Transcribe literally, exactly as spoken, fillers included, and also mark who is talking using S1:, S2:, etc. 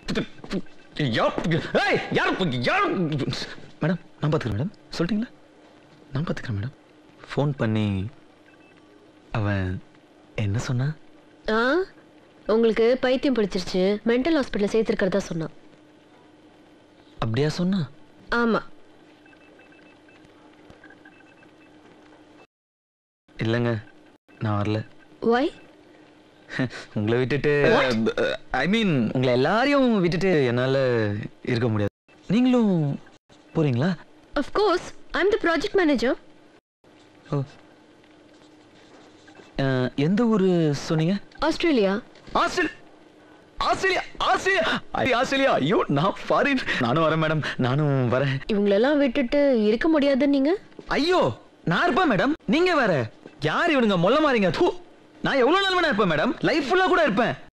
S1: Madam நான் பார்த்துக்கிறேன் madam. சொல்லிட்டீங்களா? நான் பார்த்துக்கிறேன் மேடம். ஃபோன் பண்ணி அவன் என்ன சொன்னா?
S2: ஆ உங்களுக்கு பைத்தியம் பிடிச்சிருச்சு, மென்டல் ஹாஸ்பிட்டல் சேர்த்துருக்கிறதா சொன்னான்.
S1: அப்படியா சொன்னா?
S2: ஆமா.
S1: இல்லைங்க, நான் வரல.
S2: Why?
S1: உங்களை விட்டுட்டு, ஐ மீன் உங்களை எல்லாரையும் விட்டுட்டு என்னால் இருக்க முடியாது. நீங்களும் போறீங்களா?
S2: Of course, I'm the project manager.
S1: ஓ, எந்த ஊர் சொன்னீங்க?
S2: Australia.
S1: Australia? Australia? Australia? Australia? ஐயோ, நான் ஃபாரின். நானும் வரேன் மேடம், நானும் வரேன்.
S2: இவங்களெல்லாம் விட்டுட்டு இருக்க முடியாது நீங்க?
S1: ஐயோ, நான் இருப்பேன் மேடம். நீங்க வேற யார்? இவனுங்க மொல்ல மாறீங்க. நான் எவ்வளவு நாள் வேணா இருப்பேன் மேடம். லைஃப் ஃபுல்லா கூட இருப்பேன்.